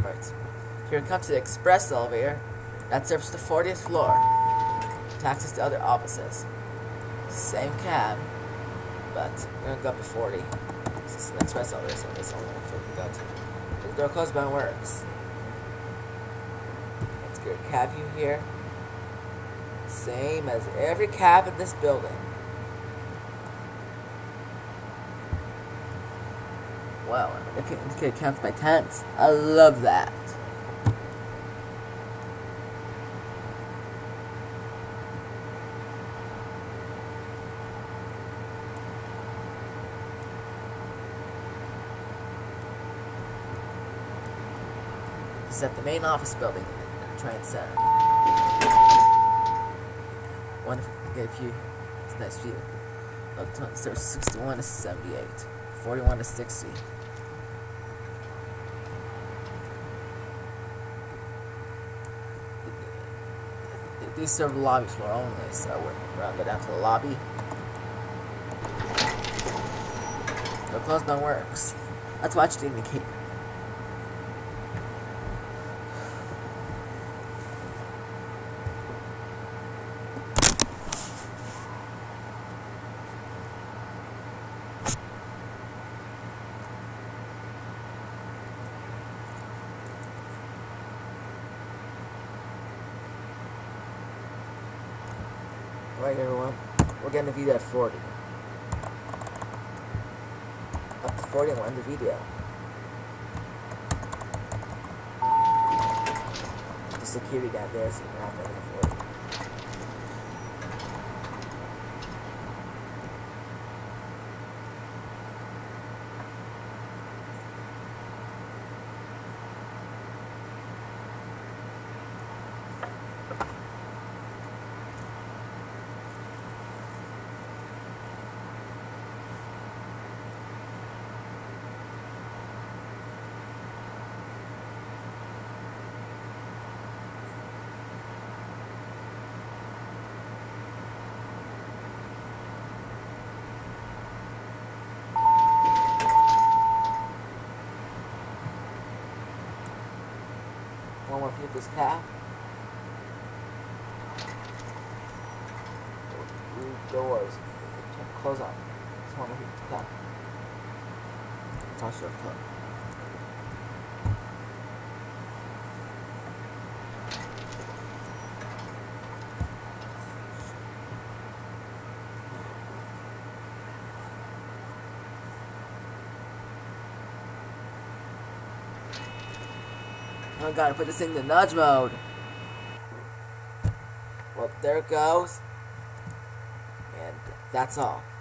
onwards. Here we come to the express elevator that serves the 40th floor. Taxis to other offices. Same cab, but we're gonna go up to 40. This is an express elevator, so this only one floor we go to. The door closed but it works. Let's get a cab view here. Same as every cab in this building. Wow, it can count by tens. I love that. This is at the main office building in the Trade Center. Wonderful. Get a view. It's a nice view. Look, there's 61 to 78, 41 to 60. These serve the lobby floor only, so we're gonna go down to the lobby. The closed door works. Let's watch the indicator. Alright everyone, we're getting the video at 40. Up to 40 and we'll end the video. The security guy there, so we're not going to 40. One more view of this cab. Doors. Close up. Just one more view of the cab. Touch your club. I gotta put this thing in nudge mode. Well, there it goes. And that's all.